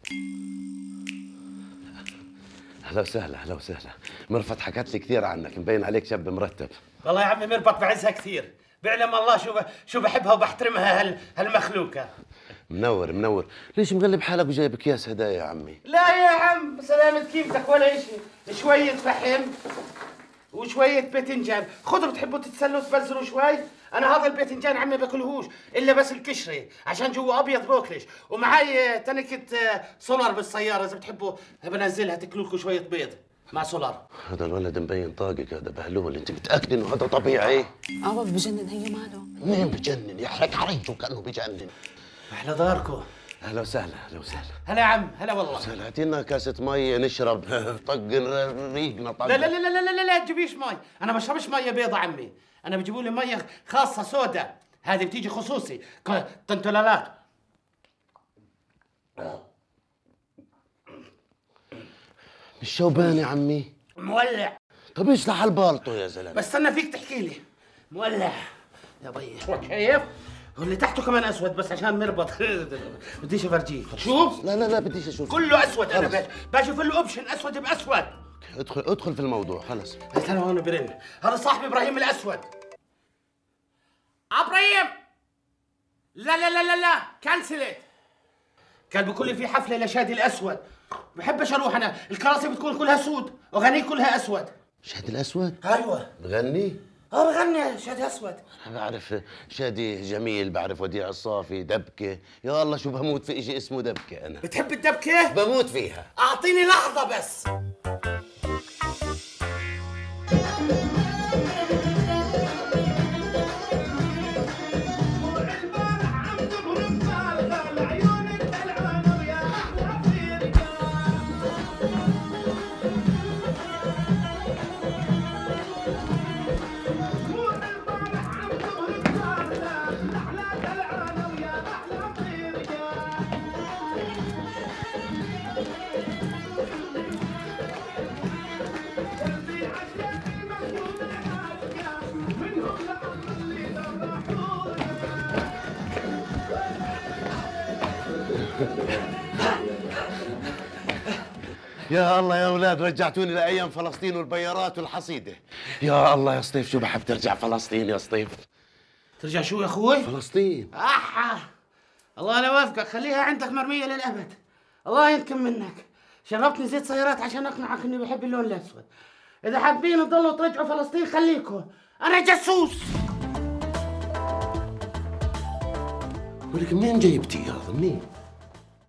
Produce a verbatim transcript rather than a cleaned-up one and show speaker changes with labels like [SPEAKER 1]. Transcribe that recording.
[SPEAKER 1] اهلا وسهلا اهلا وسهلا. مرفت حكت لي كثير عنك، مبين عليك شاب مرتب.
[SPEAKER 2] والله يا عمي مربط بعزها كثير، بيعلم الله شو ب... شو بحبها وبحترمها هال... هالمخلوقة.
[SPEAKER 1] منور منور. ليش مغلب حالك وجايب اكياس هدايا يا عمي؟
[SPEAKER 2] لا يا عم سلامة كيفتك ولا شيء، شوية فحم وشوية باذنجان، خذوا بتحبوا تتسلوا تبزروا شوي؟ أنا هذا الباذنجان عمي باكلهوش إلا بس الكشرة، عشان جوا أبيض باكلش، ومعي تنكة سولار بالسيارة إذا بتحبوا بنزلها تاكلوا لكم شوية بيض مع سولار.
[SPEAKER 1] هذا الولد مبين طاقك، هذا بهلول، أنت متأكد إنه هذا طبيعي؟
[SPEAKER 3] اه بجنن، هي ماله؟
[SPEAKER 1] مين بجنن؟ يحرق عليكم كأنه بجنن.
[SPEAKER 2] أحلى داركم.
[SPEAKER 1] اهلا وسهلا اهلا وسهلا.
[SPEAKER 2] هلا يا عم هلا والله.
[SPEAKER 1] سهلا، هاتي لنا كاسة مي نشرب. طق ريقنا طق.
[SPEAKER 2] لا لا لا لا لا لا لا تجيبيش مي، أنا ما بشربش مية بيضة عمي، أنا بجيبوا لي مية خاصة سودا، هذه بتيجي خصوصي، طنطلالات.
[SPEAKER 1] مش شوبان يا عمي؟
[SPEAKER 2] مولع.
[SPEAKER 1] طب اشلح البالطو يا زلمه.
[SPEAKER 2] بس استنى فيك تحكي لي. مولع يا بيي. شايف؟ واللي تحته كمان اسود بس عشان مربط. بديش افرجيك. شوف.
[SPEAKER 1] لا لا لا بديش اشوف.
[SPEAKER 2] كله اسود. انا باجي بشوف الاوبشن اسود باسود.
[SPEAKER 1] ادخل ادخل في الموضوع خلص.
[SPEAKER 2] انا هون برن، هذا صاحبي ابراهيم الاسود. ابراهيم لا لا لا لا لا كنسلت. كان بيقول لي في حفله لشادي الاسود، بحبش اروح انا، الكراسي بتكون كلها سود واغانيه كلها اسود.
[SPEAKER 1] شادي الاسود؟
[SPEAKER 2] ايوه
[SPEAKER 1] بغني؟
[SPEAKER 2] اه بغني شادي اسود.
[SPEAKER 1] انا بعرف شادي جميل، بعرف وديع الصافي، دبكه، يا الله شو بموت في شيء اسمه دبكه. انا
[SPEAKER 2] بتحب الدبكه؟
[SPEAKER 1] بموت فيها.
[SPEAKER 2] اعطيني لحظه بس.
[SPEAKER 1] يا الله يا اولاد، رجعتوني لايام فلسطين والبيارات والحصيده. يا الله يا سطيف، شو بحب ترجع فلسطين يا سطيف.
[SPEAKER 2] ترجع شو يا اخوي؟
[SPEAKER 1] فلسطين.
[SPEAKER 2] احا الله انا وافقك، خليها عندك مرميه للابد. الله ينتقم منك، شربتني زيت سيارات عشان اقنعك اني بحب اللون الاسود. اذا حابين تضلوا ترجعوا فلسطين خليكم، انا جاسوس.
[SPEAKER 1] ولك منين جايبتي هذا؟ منين؟